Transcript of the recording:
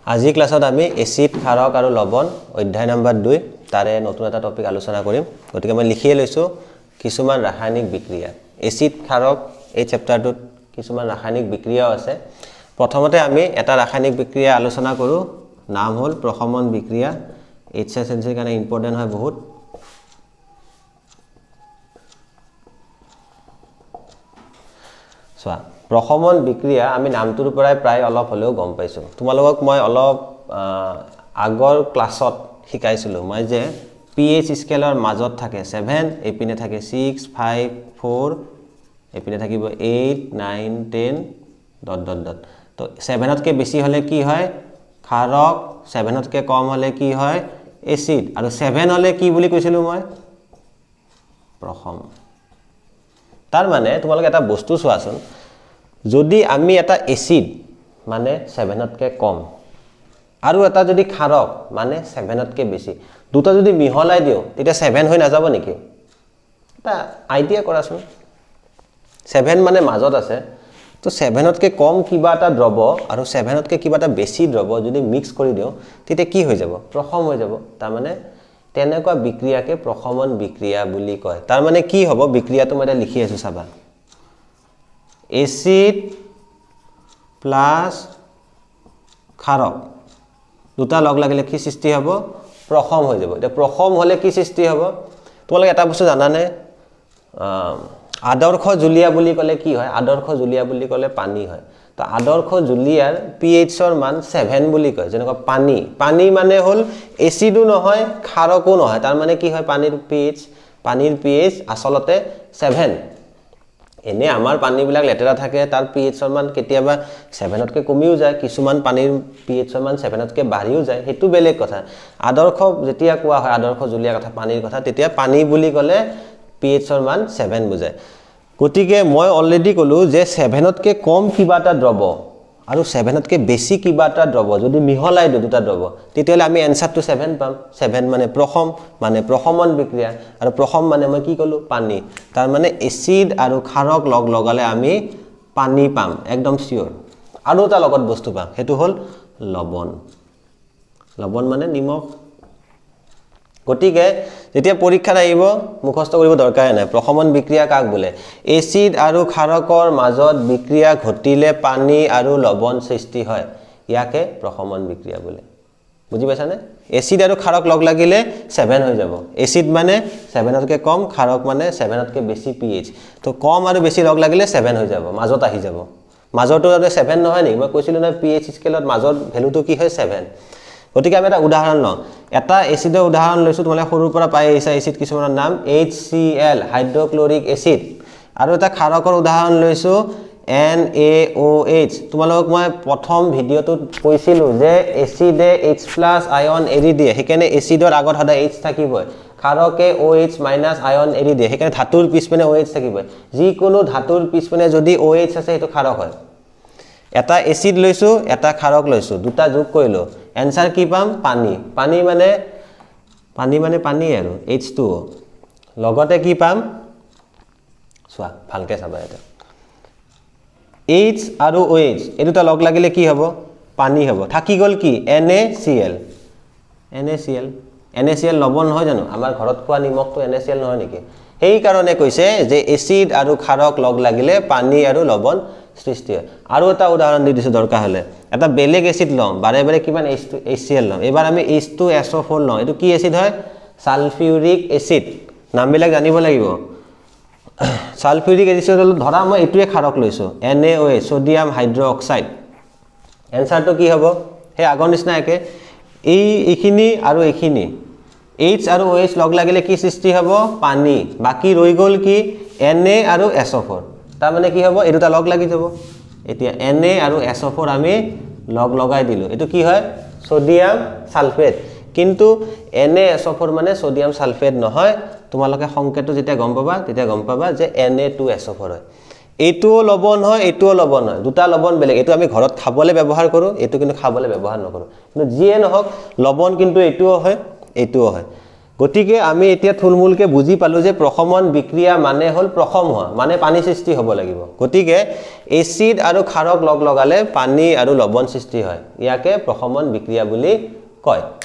আজি ক্লাছত আমি এসিড ক্ষাৰক আৰু লবণ অধ্যায় নম্বৰ 2 তাৰে নতুন এটা টপিক আলোচনা কৰিম গতিকে মই লিখিয়ে লৈছো কিছুমান ৰাসায়নিক বিক্ৰিয়া এসিড ক্ষাৰক এই চেপ্টাৰটোত কিছুমান ৰাসায়নিক বিক্ৰিয়া আছে প্ৰথমতে আমি এটা ৰাসায়নিক বিক্ৰিয়া আলোচনা কৰো নাম হল প্ৰশমন বিক্ৰিয়া HCl কাৰণে ইম্পৰ্টেন্ট হয় বহুত সোয়া প্ৰশমন বিক্ৰিয়া আমি নামটোৰ পৰাই প্ৰায় অলপ হলেও গম পাইছো তোমালোকক মই অলপ আগৰ ক্লাছত শিকাইছিলো মই যে pH স্কেলৰ মাজত থাকে 7 এপিনে থাকে 6 5 4 এপিনে থাকিব 8 9 10 ডট ডট ডট তো 7 তকে বেছি হলে কি হয় ক্ষাৰক 7 তকে কম হলে কি হয় এসিড আৰু 7 হলে কি বুলি কৈছিলো মই প্ৰশম তাৰ মানে তোমালোকে এটা বস্তু চোৱাচোন যদি আমি এটা এসিড মানে 7 তকে কম আৰু এটা যদি ক্ষাৰক মানে 7 তকে বেছি দুটা যদি মিহলাই দিও তেতিয়া 7 হৈ না যাব নেকি এটা আইডিয়া কৰাচোন 7 মানে মাজত আছে তো 7 তকে কম কিবা এটা দ্ৰৱ আৰু 7 তকে কিবা এটা বেছি দ্ৰৱ যদি মিক্স কৰি দিও তেতিয়া কি হৈ যাব প্ৰশম হৈ যাব তাৰ মানে তেনেকুৱা বিক্ৰিয়াকে প্ৰশমন বিক্ৰিয়া বুলি কয় তাৰ মানে কি হ'ব বিক্ৰিয়াটো মই লিখি আছো চাবা এসিড প্লাস ক্ষাৰক দুটা লগ লাগিলে কি সৃষ্টি হ'ব প্ৰশম হৈ যাব এটা প্ৰশম হলে কি সৃষ্টি হ'ব তোমালোকে এটা বস্তু জানা নে আদৰ্শ জুলিয়া বুলি ক'লে কি হয় আদৰ্শ জুলিয়া বুলি ক'লে পানী হয় তো আদৰ্শ জুলিয়াৰ pH ৰ মান 7 বুলি কয় যেনেকৈ পানী পানী মানে হল এসিডো নহয় ক্ষাৰকো নহয় তাৰ মানে কি হয় পানীৰ pH আসলতে 7 এনে আমাৰ পানী বিলাক লেতেৰা থাকে তাৰ pH ৰ মান কেতিয়াবা 7 তকে কমিও যায় কিছুমান পানীৰ pH ৰ মান 7 তকে বাঢ়িও যায় হেতু বেলেগ কথা আদৰ্শ যেতিয়া কোৱা হয় আদৰ্শ জুলিয়া কথা পানীৰ কথা তেতিয়া পানী বুলি ক'লে pH ৰ মান 7 বুজায় গতিকে মই অলৰেডি কলো যে 7 তকে কম কিবা এটা দ্ৰৱ আৰু 7 তকে বেছি কিবা এটা দ্ৰৱ যদি মিহলাই দিও দুটা দ্ৰৱ তেতিয়ালে আমি আনসাৰটো 7 পাম 7 মানে প্ৰশম মানে প্ৰশমন বিক্ৰিয়া আৰু প্ৰশম মানে মই কি কলো পানী তাৰ মানে এসিড আৰু ক্ষাৰক লগ লগালে আমি পানী পাম একদম সিওৰ আৰু এটা লগত বস্তু পাম হেতু হল লবণ লবণ মানে নিমখ গতিকে যেতিয়া পৰীক্ষাত আহিব মুখস্থ কৰিব দৰকাৰ নাই প্ৰশমন বিক্ৰিয়া কাক বোলে এসিড আৰু ক্ষাৰকৰ মাজত বিক্ৰিয়া ঘটিলে পানী আৰু লবণ সৃষ্টি হয় ইয়াকে প্ৰশমন বিক্ৰিয়া বোলে বুজি পাইছানে এসিড আৰু ক্ষাৰক লগ লাগিলে 7 হৈ যাব এসিড মানে 7 তকে কম ক্ষাৰক মানে 7 তকে বেছি pH তো কম আৰু বেছি লগ লাগিলে 7 হৈ যাব মাজত আহি যাব মাজৰটো 7 নহয় নি মই কৈছিলো না pH স্কেলত মাজৰ ভ্যালুটো কি হয় 7 গতিকে আমি এটা উদাহৰণ লওঁ এটা এসিডৰ উদাহৰণ লৈছো তোমালে সৰুৰ পৰা পাই আহিছা এসিড কিছুমানৰ নাম HCl হাইড্ৰক্লোৰিক এসিড আৰু এটা ক্ষাৰকৰ উদাহৰণ লৈছো NaOH তোমালোকক মই প্ৰথম ভিডিওটোত কৈছিলো যে এসিডে H+ আয়ন এৰি দিয়ে হেকানে এসিডৰ আগত সদায় H থাকিবই ক্ষাৰকে OH- আয়ন এৰি দিয়ে হেকানে ধাতুৰ পিছপিনে OH থাকিবই যি কোনো ধাতুৰ পিছপিনে যদি OH আছে হেতু ক্ষাৰক হয় এটা এসিড লৈছো এটা ক্ষাৰক লৈছো দুটা যোগ কৰিলো आंसर কি পাম পানী পানী মানে পানী আৰু H2O লগতে কি পাম সোয়া ভালকে চাবা এটা H আৰু OH এই দুটা লগ লাগিলে কি হ'ব পানী হ'ব থাকি গল কি NaCl লবণ হয় জানো আমাৰ ঘৰত খোৱা নিমখটো NaCl নহয় নেকি এই কাৰণে কৈছে যে এসিড আৰু ক্ষাৰক লগ লাগিলে পানী আৰু লবণ সৃষ্টি হয় আৰু এটা উদাহৰণ দি দিছো দৰকাৰ হলে এটা বেলেগ এসিড লম বাৰে বাৰে কিমান HCl লম এবাৰ আমি H2SO4 লম এটো কি এসিড হয় সালফিউৰিক এসিড নামবিলাক জানিব লাগিব সালফিউৰিক এসিড ধৰা মই এটুৱে ক্ষাৰক লৈছো NaOH সোডিয়াম হাইড্ৰক্সাইড আনসাৰটো কি হ'ব হে আগৰ নিচিনা একে এইখিনি আৰু এইখিনি H আৰু OH লগ লাগিলে কি সৃষ্টি হ'ব পানী বাকি ৰৈ গল কি Na আৰু SO4 তাৰ মানে কি হ'ব এই দুটা লগ লাগি যাব এতিয়া Na আৰু SO4 আমি লগ লগাই দিলো এটো কি হয় সোডিয়াম সালফেট কিন্তু NaSO4 মানে সোডিয়াম সালফেট নহয় তোমালোকে সংকেতটো যেতিয়া গম পাবা যে Na2SO4 হয় এটোও লবণ হয় এটোও লবণ হয় দুটা লবণ বেলেগ এটো আমি ঘৰত খাবলে ব্যৱহাৰ কৰো এটো কিন্তু খাবলে ব্যৱহাৰ নকৰো কিন্তু যিয়ে নহক লবণ কিন্তু এটোও হয় গতিকে আমি এতিয়া থুলমূলকে বুজি পালো যে প্ৰশমন বিক্ৰিয়া মানে হল প্ৰশম হোৱা মানে পানী সৃষ্টি হ'ব লাগিব গতিকে এসিড আৰু ক্ষাৰক লগ লগালে পানী আৰু লৱণ সৃষ্টি হয় ইয়াকে প্ৰশমন বিক্ৰিয়া বুলি কয়